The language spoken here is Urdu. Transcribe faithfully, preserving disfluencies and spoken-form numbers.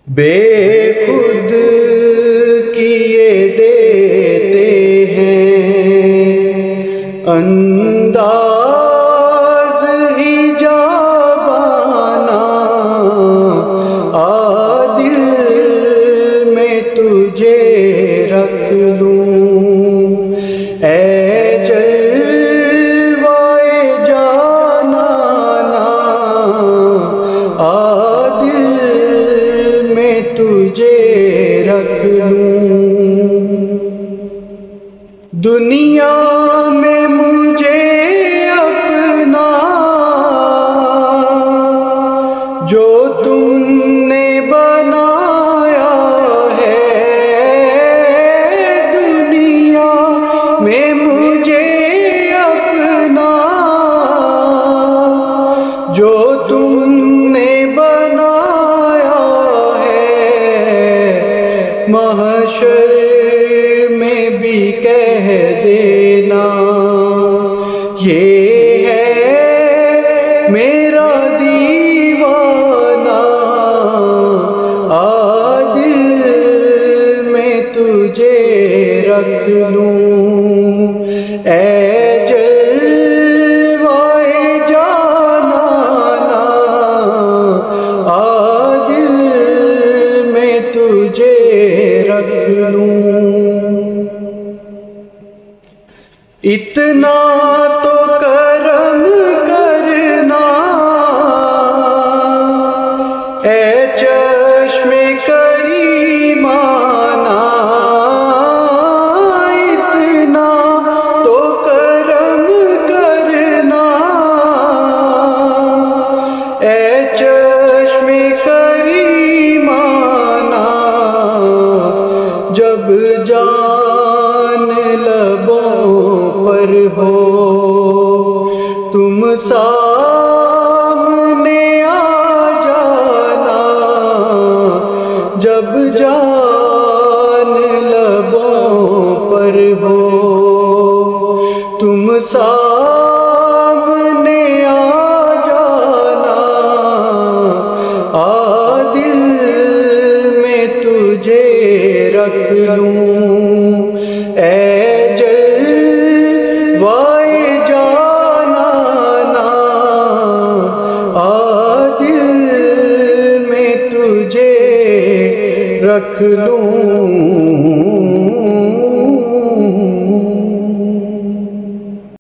بےخود کیے دیتے ہیں انداز ہجابانا، عادل میں تجھے رکھ لوں اے جلوائے جانانا، عادل میں تجھے رکھ لوں۔ دنیا میں مجھے اپنا جو تم نے بنایا ہے، دنیا میں مجھے اپنا جو تم نے بنایا ہے، محشر میں بھی کہہ دینا یہ ہے میرا دیوانہ، عادل میں تجھے رکھ لوں اے جلوائے جانانا، عادل میں تجھے رکھ لوں۔ اتنا تو کرم کرنا اے چشم کریمانہ، اتنا تو کرم کرنا اے چشم کریمانہ، جب جان لبوں پر ہو تم سامنے آ جانا، جب جان لبوں پر ہو تم سامنے آ جانا، عادل میں تجھے رکھ لوں اے جلوائے جانانا، عادل میں تجھے رکھ لوں۔